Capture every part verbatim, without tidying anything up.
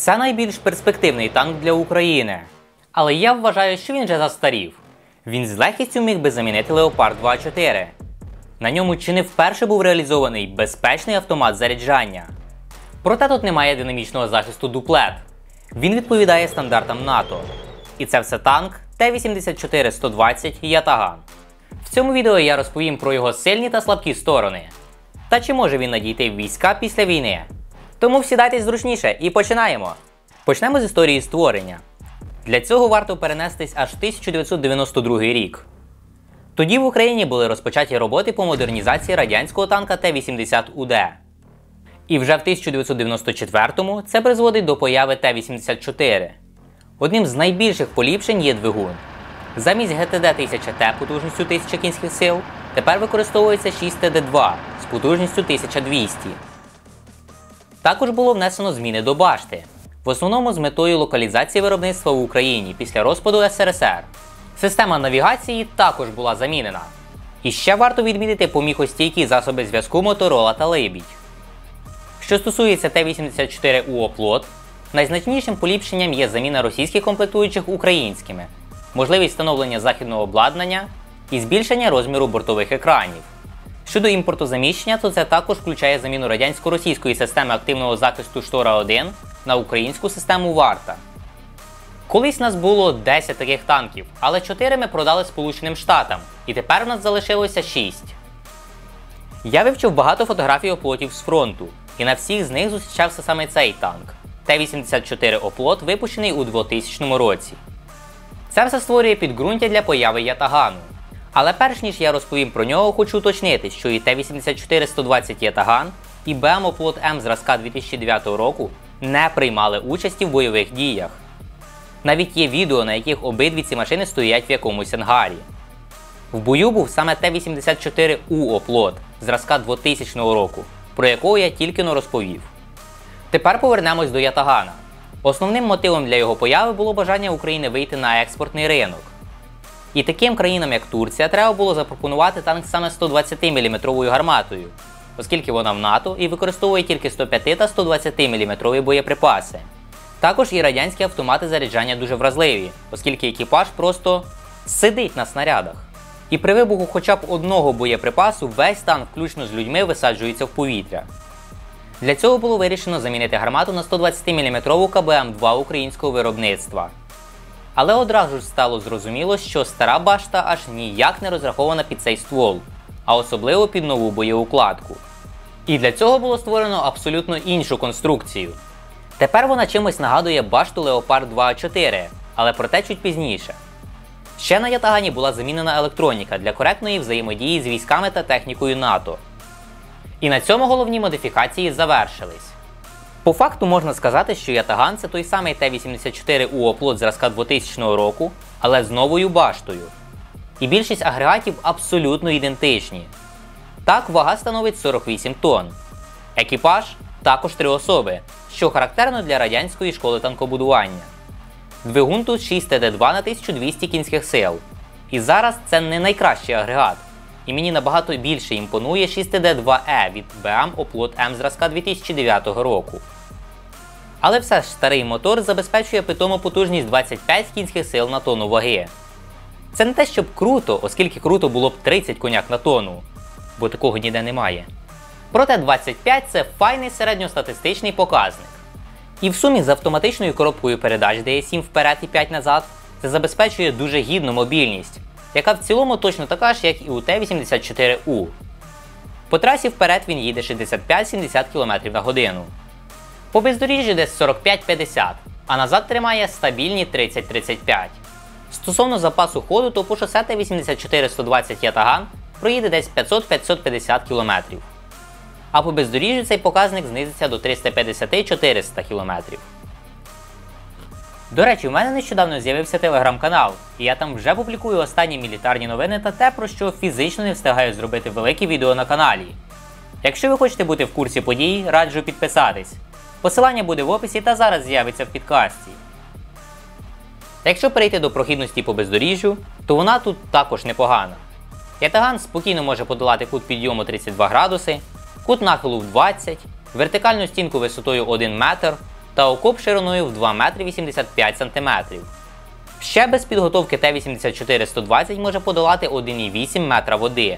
Це найбільш перспективний танк для України. Але я вважаю, що він вже застарів. Він з легкістю міг би замінити Леопард два чотири. На ньому чи не вперше був реалізований безпечний автомат заряджання. Проте тут немає динамічного захисту дуплет. Він відповідає стандартам НАТО. І це все танк Т вісімдесят чотири сто двадцять Ятаган. В цьому відео я розповім про його сильні та слабкі сторони. Та чи може він надійти в війська після війни. Тому всідайтесь зручніше і починаємо! Почнемо з історії створення. Для цього варто перенестись аж в тисяча дев'ятсот дев'яносто другий рік. Тоді в Україні були розпочаті роботи по модернізації радянського танка Т вісімдесят У Д. І вже в тисяча дев'ятсот дев'яносто четвертому це призводить до появи Т вісімдесят чотири. Одним з найбільших поліпшень є двигун. Замість Г Т Д тисяча Т потужністю тисяча кінських сил тепер використовується шість Т Д два з потужністю тисяча двісті. Також було внесено зміни до башти, в основному з метою локалізації виробництва в Україні після розпаду С Р С Р. Система навігації також була замінена. І ще варто відмітити поміхостійкі засоби зв'язку Моторола та Либідь. Що стосується Т вісімдесят чотири У Оплот, найзначнішим поліпшенням є заміна російських комплектуючих українськими, можливість встановлення західного обладнання і збільшення розміру бортових екранів. Щодо імпортозаміщення, то це також включає заміну радянсько-російської системи активного захисту Штора один на українську систему Варта. Колись нас було десять таких танків, але чотири ми продали Сполученим Штатам, і тепер у нас залишилося шість. Я вивчив багато фотографій оплотів з фронту, і на всіх з них зустрічався саме цей танк – Т вісімдесят чотири Оплот, випущений у двохтисячному році. Це все створює підґрунтя для появи Ятагану. Але перш ніж я розповім про нього, хочу уточнити, що і Т вісімдесят чотири сто двадцять Ятаган, і Б М Оплот М зразка дві тисячі дев'ятого року не приймали участі в бойових діях. Навіть є відео, на яких обидві ці машини стоять в якомусь ангарі. В бою був саме Т вісімдесят чотири У Оплот зразка двохтисячного року, про якого я тільки но розповів. Тепер повернемось до Ятагана. Основним мотивом для його появи було бажання України вийти на експортний ринок. І таким країнам, як Турція, треба було запропонувати танк саме сто двадцятиміліметровою гарматою, оскільки вона в НАТО і використовує тільки сто п'ять та сто двадцятиміліметрові боєприпаси. Також і радянські автомати заряджання дуже вразливі, оскільки екіпаж просто сидить на снарядах. І при вибуху хоча б одного боєприпасу весь танк, включно з людьми, висаджується в повітря. Для цього було вирішено замінити гармату на сто двадцятиміліметрову К Б М два українського виробництва. Але одразу ж стало зрозуміло, що стара башта аж ніяк не розрахована під цей ствол, а особливо під нову боєукладку. І для цього було створено абсолютно іншу конструкцію. Тепер вона чимось нагадує башту Леопард два А чотири, але про те чуть пізніше. Ще на Ятагані була замінена електроніка для коректної взаємодії з військами та технікою НАТО. І на цьому головні модифікації завершились. По факту можна сказати, що Ятаган – це той самий Т вісімдесят чотири У Оплот зразка двохтисячного року, але з новою баштою. І більшість агрегатів абсолютно ідентичні. Так, вага становить сорок вісім тонн. Екіпаж – також три особи, що характерно для радянської школи танкобудування. Двигун тут шість Т Д два на тисячу двісті кінських сил. І зараз це не найкращий агрегат. І мені набагато більше імпонує шість Т Д два Е від Б М Оплот М зразка дві тисячі дев'ятого року. Але все ж старий мотор забезпечує питому потужність двадцять п'ять кінських сил на тонну ваги. Це не те, щоб круто, оскільки круто було б тридцять коняк на тонну, бо такого ніде немає. Проте двадцять п'ять – це файний середньостатистичний показник. І в сумі з автоматичною коробкою передач Д Е сім вперед і п'ять назад це забезпечує дуже гідну мобільність, яка в цілому точно така ж, як і у Т вісімдесят чотири У. По трасі вперед він їде шістдесят п'ять - сімдесят кілометрів на годину. По бездоріжжю десь сорок п'ять - п'ятдесят, а назад тримає стабільні тридцять - тридцять п'ять. Стосовно запасу ходу, то по шосе Т вісімдесят чотири сто двадцять Ятаган проїде десь п'ятсот - п'ятсот п'ятдесят кілометрів. А по бездоріжжю цей показник знизиться до триста п'ятдесят - чотириста кілометрів. До речі, у мене нещодавно з'явився телеграм-канал, і я там вже публікую останні мілітарні новини та те, про що фізично не встигаю зробити великі відео на каналі. Якщо ви хочете бути в курсі подій, раджу підписатись. Посилання буде в описі та зараз з'явиться в підкасті. Якщо перейти до прохідності по бездоріжжю, то вона тут також непогана. Ятаган спокійно може подолати кут підйому тридцять два градуси, кут нахилу в двадцять, вертикальну стінку висотою один метр, та окоп шириною в два метри вісімдесят п'ять сантиметрів. Ще без підготовки Т вісімдесят чотири сто двадцять може подолати один і вісім метра води.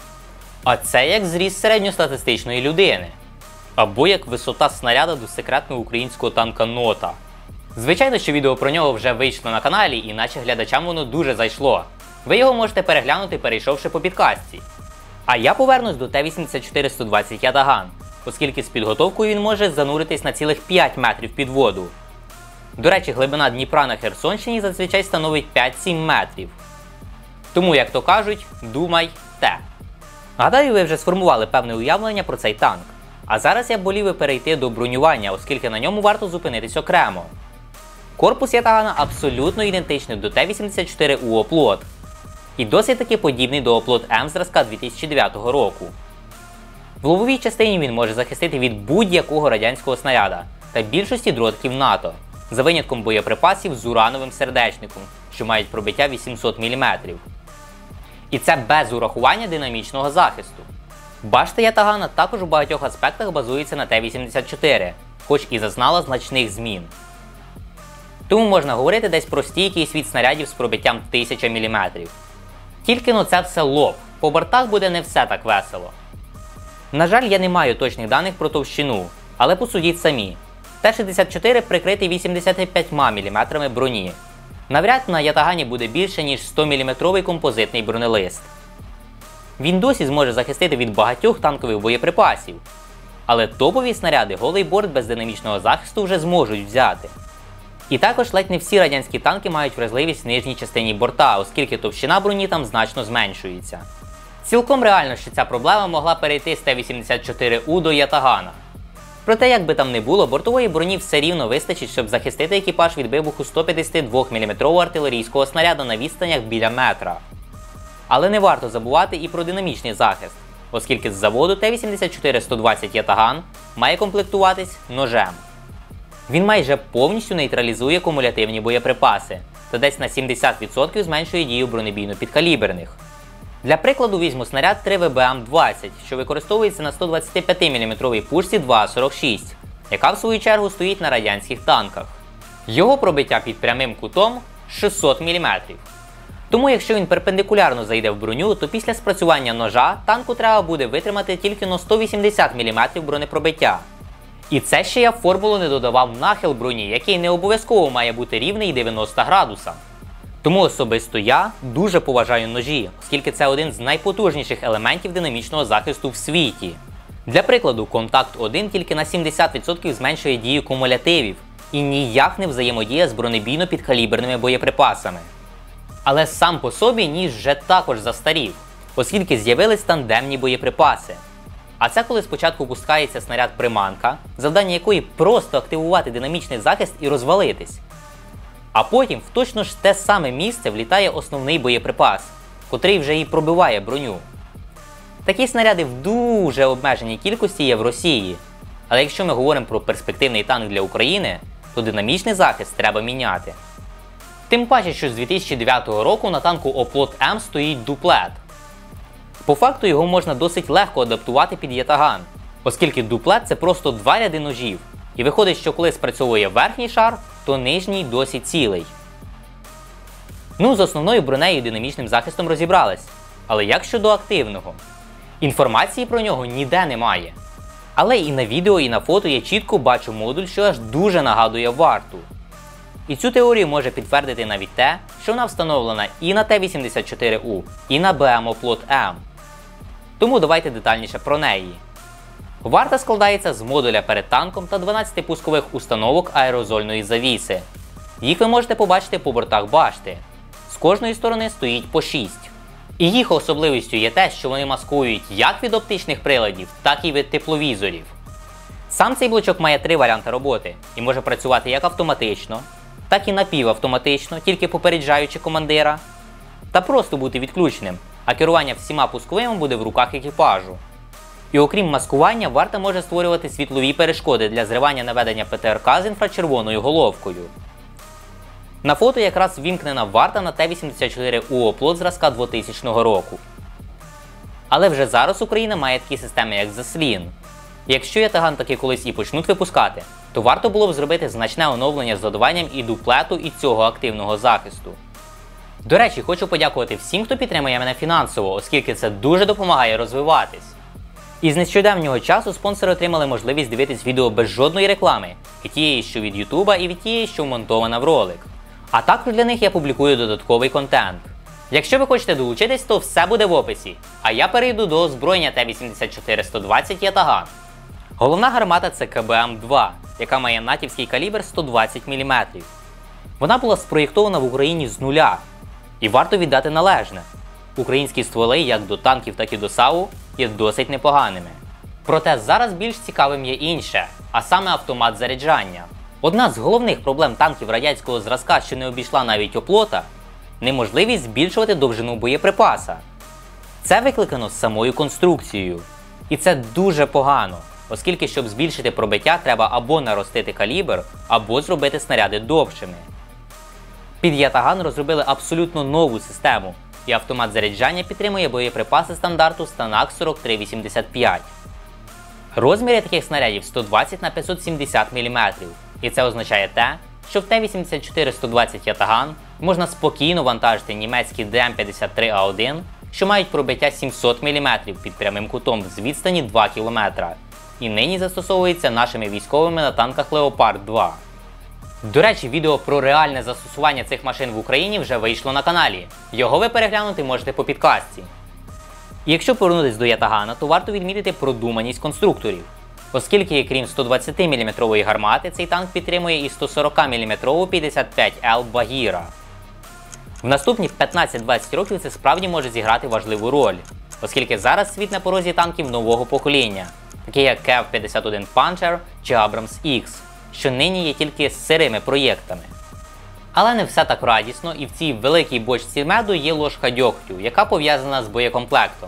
А це як зріст середньостатистичної людини. Або як висота снаряда до секретного українського танка «Нота». Звичайно, що відео про нього вже вийшло на каналі, і наче глядачам воно дуже зайшло. Ви його можете переглянути, перейшовши по підкастці. А я повернусь до Т вісімдесят чотири сто двадцять Ятаган, оскільки з підготовкою він може зануритись на цілих п'ять метрів під воду. До речі, глибина Дніпра на Херсонщині зазвичай становить п'ять-сім метрів. Тому, як то кажуть, думай те. Гадаю, ви вже сформували певне уявлення про цей танк. А зараз я б волів перейти до бронювання, оскільки на ньому варто зупинитись окремо. Корпус Ятагана абсолютно ідентичний до Т вісімдесят чотири У Оплот. І досить таки подібний до Оплот М зразка дві тисячі дев'ятого року. В лобовій частині він може захистити від будь-якого радянського снаряда та більшості дротиків НАТО, за винятком боєприпасів з урановим сердечником, що мають пробиття вісімсот міліметрів. І це без урахування динамічного захисту. Башта Ятагана також у багатьох аспектах базується на Т вісімдесят чотири, хоч і зазнала значних змін. Тому можна говорити десь про стійкість від снарядів з пробиттям тисяча міліметрів. Тільки но це все лоб, по бортах буде не все так весело. На жаль, я не маю точних даних про товщину, але посудіть самі. Т шістдесят чотири прикритий вісімдесят п'ять міліметрами броні. Навряд на Ятагані буде більше, ніж сто міліметровий композитний бронелист. Він досі зможе захистити від багатьох танкових боєприпасів. Але топові снаряди голий борт без динамічного захисту вже зможуть взяти. І також ледь не всі радянські танки мають вразливість в нижній частині борта, оскільки товщина броні там значно зменшується. Цілком реально, що ця проблема могла перейти з Т вісімдесят чотири У до Ятагана. Проте, як би там не було, бортової броні все рівно вистачить, щоб захистити екіпаж від вибуху сто п'ятдесят два міліметрового артилерійського снаряду на відстанях біля метра. Але не варто забувати і про динамічний захист, оскільки з заводу Т вісімдесят чотири сто двадцять Ятаган має комплектуватись ножем. Він майже повністю нейтралізує кумулятивні боєприпаси та десь на сімдесят відсотків зменшує дію бронебійно-підкаліберних. Для прикладу візьму снаряд три В Б М двадцять, що використовується на сто двадцять п'ять міліметровій пушці два сорок шість, яка в свою чергу стоїть на радянських танках. Його пробиття під прямим кутом шістсот міліметрів. Тому якщо він перпендикулярно зайде в броню, то після спрацювання ножа танку треба буде витримати тільки на сто вісімдесят міліметрів бронепробиття. І це ще я в формулу не додавав нахил броні, який не обов'язково має бути рівний дев'яносто градуса. Тому особисто я дуже поважаю ножі, оскільки це один з найпотужніших елементів динамічного захисту в світі. Для прикладу, контакт один тільки на сімдесят відсотків зменшує дію кумулятивів і ніяк не взаємодіє з бронебійно-підкаліберними боєприпасами. Але сам по собі ніж вже також застарів, оскільки з'явились тандемні боєприпаси. А це коли спочатку пускається снаряд-приманка, завдання якої просто активувати динамічний захист і розвалитись. А потім в точно ж те саме місце влітає основний боєприпас, котрий вже і пробиває броню. Такі снаряди в дуже обмеженій кількості є в Росії. Але якщо ми говоримо про перспективний танк для України, то динамічний захист треба міняти. Тим паче, що з дві тисячі дев'ятого року на танку Оплот М стоїть дуплет. По факту його можна досить легко адаптувати під Ятаган, оскільки дуплет – це просто два ряди ножів. І виходить, що коли спрацьовує верхній шар, то нижній досі цілий. Ну, з основною бронею і динамічним захистом розібрались. Але як щодо активного? Інформації про нього ніде немає. Але і на відео, і на фото я чітко бачу модуль, що аж дуже нагадує варту. І цю теорію може підтвердити навіть те, що вона встановлена і на Т вісімдесят чотири У, і на Б М Оплот М. Тому давайте детальніше про неї. Варта складається з модуля перед танком та дванадцяти пускових установок аерозольної завіси. Їх ви можете побачити по бортах башти. З кожної сторони стоїть по шість. І їх особливістю є те, що вони маскують як від оптичних приладів, так і від тепловізорів. Сам цей блочок має три варіанти роботи і може працювати як автоматично, так і напівавтоматично, тільки попереджаючи командира, та просто бути відключеним, а керування всіма пусковими буде в руках екіпажу. І окрім маскування, варта може створювати світлові перешкоди для зривання наведення П Т Р К з інфрачервоною головкою. На фото якраз ввімкнена варта на Т вісімдесят чотири У Оплот зразка двохтисячного року. Але вже зараз Україна має такі системи, як Заслін. Якщо ятаган таки колись і почнуть випускати, то варто було б зробити значне оновлення з додаванням і дуплету, і цього активного захисту. До речі, хочу подякувати всім, хто підтримує мене фінансово, оскільки це дуже допомагає розвиватись. І з нещодавнього часу спонсори отримали можливість дивитись відео без жодної реклами, і тієї, що від Ютуба, і від тієї, що вмонтована в ролик. А також для них я публікую додатковий контент. Якщо ви хочете долучитись, то все буде в описі, а я перейду до озброєння Т вісімдесят чотири сто двадцять Ятаган. Головна гармата – це К Б М два, яка має натівський калібр сто двадцять міліметрів. Вона була спроєктована в Україні з нуля. І варто віддати належне. Українські стволи як до танків, так і до САУ є досить непоганими. Проте зараз більш цікавим є інше, а саме автомат заряджання. Одна з головних проблем танків радянського зразка, що не обійшла навіть оплота – неможливість збільшувати довжину боєприпаса. Це викликано самою конструкцією. І це дуже погано, оскільки щоб збільшити пробиття треба або наростити калібр, або зробити снаряди довшими. Під Ятаган розробили абсолютно нову систему, і автомат заряджання підтримує боєприпаси стандарту Станак сорок три вісімдесят п'ять. Розміри таких снарядів сто двадцять на п'ятсот сімдесят міліметрів, і це означає те, що в Т вісімдесят чотири сто двадцять Ятаган можна спокійно вантажити німецькі Д М п'ятдесят три А один, що мають пробиття сімсот міліметрів під прямим кутом з відстані два кілометри, і нині застосовується нашими військовими на танках Леопард два. До речі, відео про реальне застосування цих машин в Україні вже вийшло на каналі. Його ви переглянути можете по підказці. І якщо повернутися до Ятагана, то варто відмітити продуманість конструкторів. Оскільки, крім сто двадцятиміліметрової гармати, цей танк підтримує і сто сорокаміліметрову п'ятдесят п'ять Л Багіра. В наступні п'ятнадцять-двадцять років це справді може зіграти важливу роль, оскільки зараз світ на порозі танків нового покоління, такі як Кев п'ятдесят один Панчер чи Абрамс Ікс, що нині є тільки сирими проєктами. Але не все так радісно, і в цій великій бочці меду є ложка дьогтю, яка пов'язана з боєкомплектом.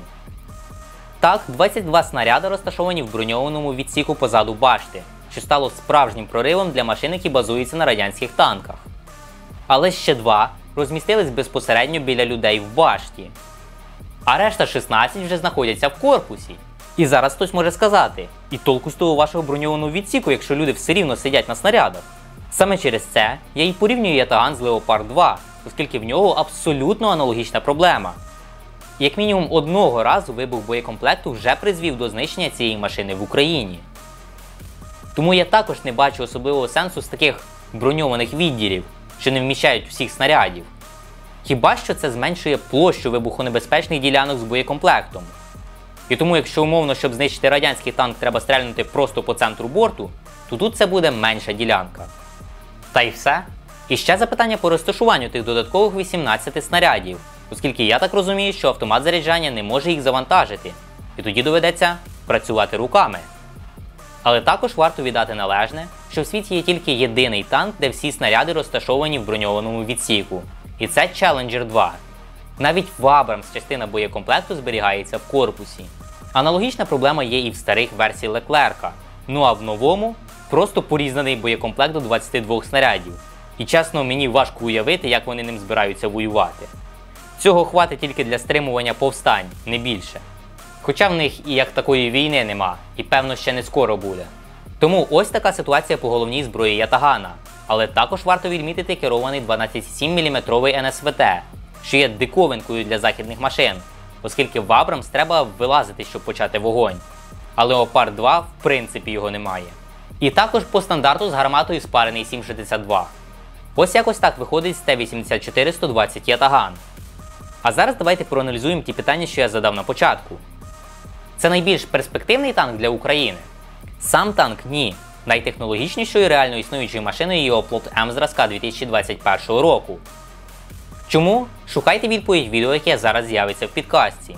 Так, двадцять два снаряди розташовані в броньованому відсіку позаду башти, що стало справжнім проривом для машин, які базуються на радянських танках. Але ще два розмістились безпосередньо біля людей в башті. А решта шістнадцять вже знаходяться в корпусі. І зараз хтось може сказати, і толку з того вашого броньованого відсіку, якщо люди все рівно сидять на снарядах. Саме через це я і порівнюю Ятаган з Леопард два, оскільки в нього абсолютно аналогічна проблема. Як мінімум одного разу вибух боєкомплекту вже призвів до знищення цієї машини в Україні. Тому я також не бачу особливого сенсу з таких броньованих відділів, що не вміщають всіх снарядів. Хіба що це зменшує площу вибухонебезпечних ділянок з боєкомплектом. І тому, якщо умовно, щоб знищити радянський танк, треба стрельнути просто по центру борту, то тут це буде менша ділянка. Та й все. І ще запитання по розташуванню тих додаткових вісімнадцяти снарядів, оскільки я так розумію, що автомат заряджання не може їх завантажити, і тоді доведеться працювати руками. Але також варто віддати належне, що в світі є тільки єдиний танк, де всі снаряди розташовані в броньованому відсіку, і це Челленджер два. Навіть в Абрамс частина боєкомплекту зберігається в корпусі. Аналогічна проблема є і в старих версій Леклерка, ну а в новому просто порізаний боєкомплект до двадцяти двох снарядів. І чесно, мені важко уявити, як вони ним збираються воювати. Цього хватить тільки для стримування повстань, не більше. Хоча в них і як такої війни нема, і певно ще не скоро буде. Тому ось така ситуація по головній зброї Ятагана, але також варто відмітити керований дванадцять цілих сім міліметровий Ен Ес В Т, що є диковинкою для західних машин, оскільки в Абрамс треба вилазити, щоб почати вогонь. А Леопард два в принципі його немає. І також по стандарту з гарматою спарений сім шістдесят два. Ось якось так виходить з Т вісімдесят чотири сто двадцять Ятаган. А зараз давайте проаналізуємо ті питання, що я задав на початку. Це найбільш перспективний танк для України? Сам танк – ні. Найтехнологічнішою реально існуючою машиною є Оплот М зразка дві тисячі двадцять першого року. Чому? Шукайте відповідь в відео, яке зараз з'явиться в підкастці.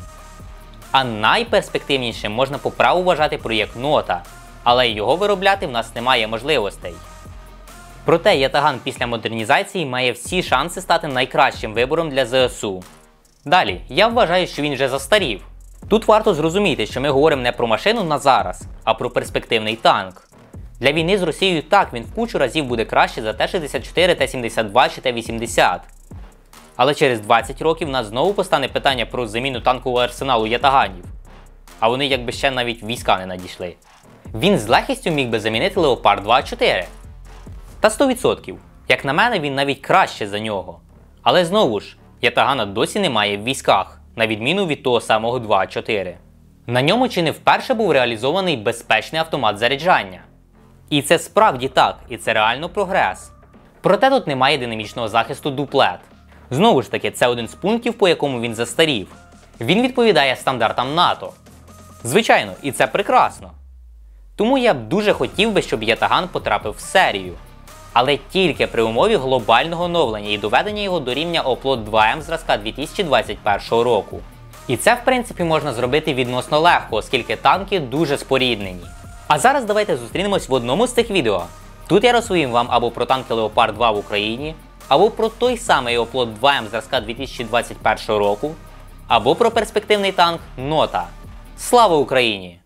А найперспективнішим можна по праву вважати проєкт Нота, але його виробляти в нас немає можливостей. Проте Ятаган після модернізації має всі шанси стати найкращим вибором для Зе Ес У. Далі, я вважаю, що він вже застарів. Тут варто зрозуміти, що ми говоримо не про машину на зараз, а про перспективний танк. Для війни з Росією так, він в кучу разів буде краще за Т шістдесят чотири, Т сімдесят два чи Т вісімдесят. Але через двадцять років в нас знову постане питання про заміну танкового арсеналу Ятаганів. А вони якби ще навіть війська не надійшли. він з легкістю міг би замінити Леопард два А чотири. Та сто відсотків. Як на мене, він навіть краще за нього. Але знову ж, ятагана досі немає в військах, на відміну від того самого два А чотири. На ньому чи не вперше був реалізований безпечний автомат заряджання. І це справді так, і це реально прогрес. Проте тут немає динамічного захисту дуплет. Знову ж таки, це один з пунктів, по якому він застарів. Він відповідає стандартам НАТО. Звичайно, і це прекрасно. Тому я б дуже хотів би, щоб ятаган потрапив в серію. Але тільки при умові глобального оновлення і доведення його до рівня Оплот два М зразка дві тисячі двадцять першого року. І це, в принципі, можна зробити відносно легко, оскільки танки дуже споріднені. А зараз давайте зустрінемось в одному з цих відео. Тут я розповім вам або про танки Леопард два в Україні, або про той самий Оплот два М зразка дві тисячі двадцять першого року, або про перспективний танк Нота. Слава Україні!